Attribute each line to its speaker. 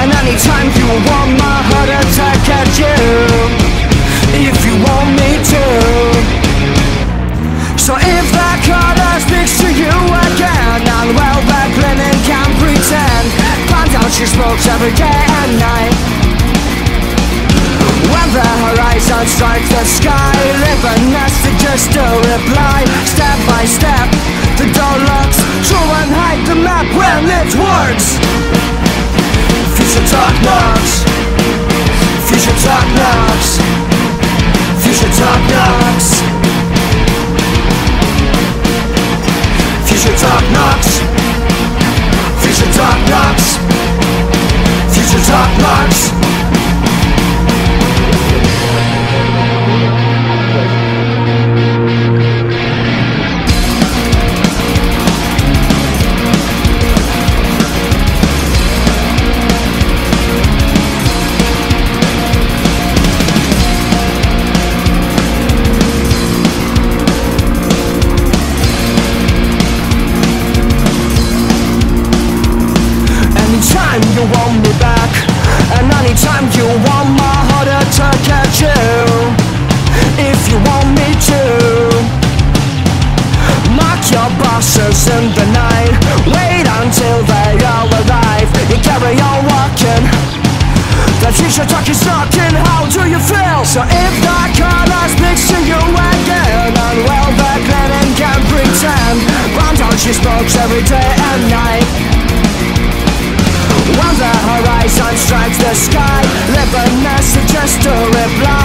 Speaker 1: And anytime you want my heart attack at you, if you want me to. So if that color speaks to you again, and well, that linen can pretend. Find out she smokes every day and night. When the horizon strikes the sky, leave a nasty just to reply. Step by step, the door locks. Throw and hide the map when it works. Future talk knocks. Future talk knocks. Future talk knocks. Future talk knocks. Future talk knocks. Future talk knocks. Anytime you want me back, and anytime you want my heart attack at you, if you want me to. Mark your bosses in the night, wait until they all arrive. You carry on walking, the future talk is knocking. How do you feel? So if the color speaks to you again, and well, that linen can pretend. Round out she smokes every day and night. When the horizon strikes the sky, leave a message just to reply.